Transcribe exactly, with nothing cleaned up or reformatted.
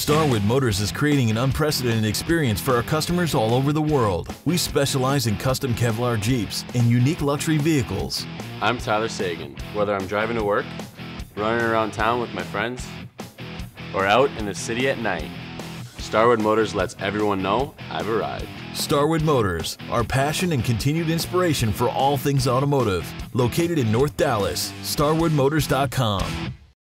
Starwood Motors is creating an unprecedented experience for our customers all over the world. We specialize in custom Kevlar Jeeps and unique luxury vehicles. I'm Tyler Seguin. Whether I'm driving to work, running around town with my friends, or out in the city at night, Starwood Motors lets everyone know I've arrived. Starwood Motors, our passion and continued inspiration for all things automotive. Located in North Dallas, starwood motors dot com.